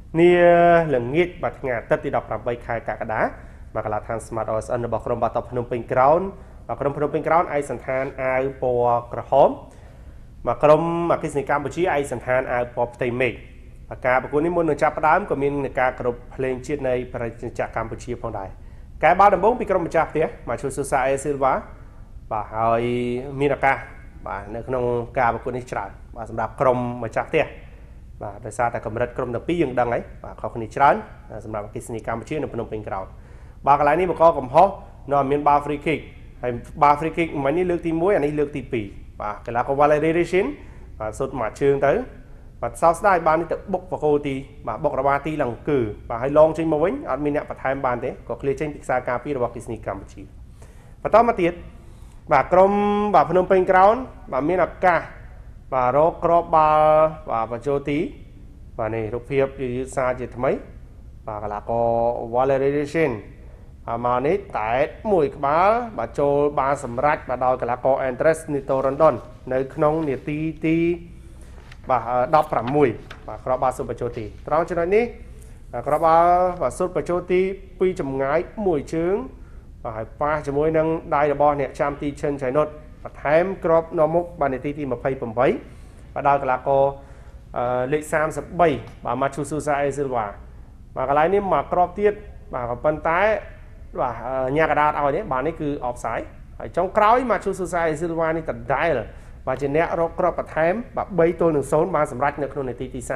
nia lần nghiệt bạc ngà tất đi đọc làm bay khai cả đá mà cả là thằng smart R.S.N được bọc rồng bạc tập Phnom Penh Crown và Phnom Penh Crown ai sẵn than ai po hóm mà trong mà cái gì Campuchia ai sẵn than ai po tây mê và cả bậc quân ní môn được chắp đám của mình cả group lên chiết này phải chặt Campuchia phong đài cái ba đồng bốn bị trong chặt thế mà chú sư sa Silva và hỏi Minaka và nơiក្នុងការប្រកួតនេះច្រើនបាទសម្រាប់ក្រុមម្ចាស់ផ្ទះបាទដោយសារតែកម្រិតក្រុមទាំងពីរយើងដឹងហើយបាទខុសគ្នាច្រើនសម្រាប់អគ្គិសនីកម្ពុជានៅភ្នំពេញក្រោនបាទកន្លែងនេះបង្កកំហុសនៅមានបាល់ free kick ហើយបាល់ free kick មិញនេះលើកទី1អានេះលើកទី2បាទកីឡាករ Valerian បាទសុទ្ធមួយជើងទៅបាទសោកស្ដាយបាននេះទៅបុកបកគោទីបាទបុករបាទីឡើងគឺបាទហើយឡងចេញមកវិញអត់មានអ្នកបន្ថែមបានទេក៏ឃ្លាចេញពីខ្សែការពាររបស់អគ្គិសនីកម្ពុជាបន្តមកទៀតបាទក្រុមបាទភ្នំពេញក្រោនបាទមានឱកាសបាទរកក្របបាល់បាទបញ្ចូលទីបាទនេះរូបភាពយឺតសារជាថ្មីបាទកីឡាករ Valerian មកនេះតែមួយក្បាលបាទចូលបានសម្រេចបាទដោយកីឡាករ R.S.N នៅក្នុងនាទីទីបាទ16បាទក្របបាល់សុទ្ធបញ្ចូលទីត្រង់ចំណុចនេះក្របបាល់បាទសុទ្ធបញ្ចូលទីពីចម្ងាយមួយជើងហើយប៉ះជាមួយនឹងដៃរបស់អ្នកចាំទីឈិនឆៃណុតបន្ថែមក្របនៅមុខបាទនាទីទី28បាទដល់កីឡាករលេខ33បាទម៉ាឈូស៊ូសាអេស៊ីលវ៉ាបាទកន្លែងនេះមកក្របទៀតបាទក៏ប៉ុន្តែបាទញ៉ាកដាតឲ្យនេះបាទនេះគឺ offside ហើយចុងក្រោយម៉ាឈូស៊ូសាអេស៊ីលវ៉ានេះដដែលបាទជាអ្នករកក្របបន្ថែមបាទ3-0បានសម្រេចនៅក្នុងនាទីទី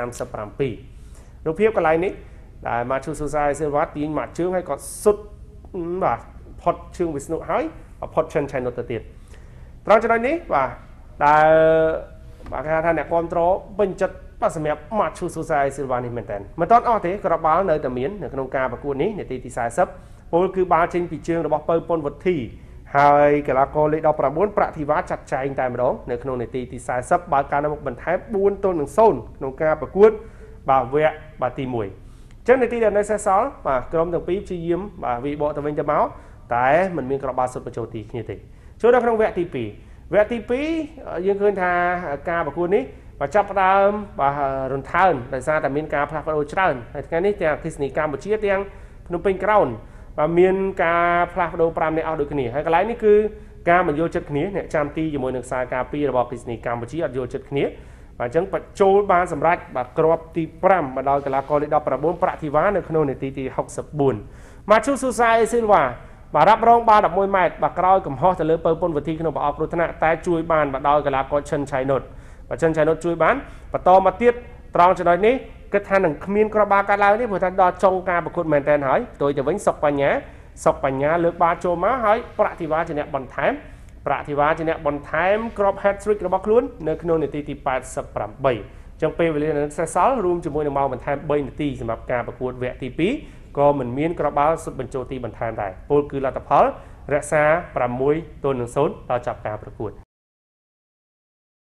37រូបភាពកន្លែងនេះដែលម៉ាឈូស៊ូសាអេស៊ីលវ៉ាទាញមកជើងហើយក៏សុទ្ធបាទផុតជើងវិស្ណុហើយផុតឈិនឆៃណុតទៅទៀតត្រង់ចំណុចនេះបាទដែលបាទគេថាអ្នកគ្រប់គ្រងពេញចិត្តបាទសម្រាប់ម៉ាឈូស៊ូសាអេស៊ីលវ៉ានេះមែនតើមិនទាន់អស់ទេក្របបាល់នៅតែមាននៅក្នុងការប្រកួតនេះនាទីទី40ពលគឺបាល់ចេញពីជើងរបស់ពៅពុនវុធីហើយកីឡាករលេខ19ប្រាក់ធីវ៉ាចាត់ចែងតែម្ដងនៅក្នុងនាទីទី40បើកការនៅមុខបន្ថែម4-0ក្នុងការប្រកួតបាទវគ្គបាទទី1អញ្ចឹងនាទីដែលនៅសេសសល់បាទក្រុមទាំងពីរព្យាយាមបាទវិបកទៅវិញទៅមកតែមិនមានក្របបាល់សុទ្ធបញ្ចូលទីគ្នាទេចូលដល់ក្នុងវគ្គទី2វគ្គទី2យើងឃើញថាការប្រកួតនេះបាទចាប់ផ្ដើមបាទរន្ធើនដោយសារតែមានការផ្លាស់ប្ដូរច្រើនហើយថ្ងៃនេះទាំងអគ្គិសនីកម្ពុជាទាំងភ្នំពេញក្រោនបាទមានការផ្លាស់ប្ដូរ5នាក់អស់ដូចគ្នាហើយកន្លែងនេះគឺការមិនយល់ចិត្តគ្នាអ្នកចាំទីជាមួយនឹងខ្សែការពាររបស់អគ្គិសនីកម្ពុជាអត់យល់ចិត្តគ្នាបាទអញ្ចឹងបញ្ចូលបានសម្រាប់បាទគ្រាប់ទី5មកដល់កីឡាករលេខ19ប្រាក់ធីវ៉ានៅក្នុងនាទីទី64ម៉ាឈូស៊ូសាអេស៊ីលវ៉ាបាទរ៉ាប់រងបាល់11ម៉ែត្របាទក្រោយកំហុសទៅលើពៅពុនវុធីក្នុងប្រអប់គ្រោះថ្នាក់តែជួយបានមកដល់កីឡាករឈិនឆៃណុតបាទឈិនឆៃណុតជួយបានបន្តមកទៀតត្រង់ចំណុចនេះគិតថានឹងគ្មានក្របបាល់កាត់ឡើងទេព្រោះថាដល់ចុងការប្រកួតមែនតើហើយផ្ទុយទៅវិញសុកបញ្ញាលើកបាល់ចូលមកហើយប្រាក់ធីវ៉ាជាអ្នកបន្ថែមក្រប hat trick របស់ខ្លួននៅក្នុងនាទីទី88អញ្ចឹងពេលវេលានៅសេសសល់រួមជាមួយនឹងម៉ោងបន្ថែម3នាទីសម្រាប់ការប្រកួតវគ្គទី2ក៏មិនមានក្របបាល់សុទ្ធបញ្ចូលទីបន្ថែមដែរពលគឺលទ្ធផលរក្សា6-0ដល់ចាប់ការប្រកួត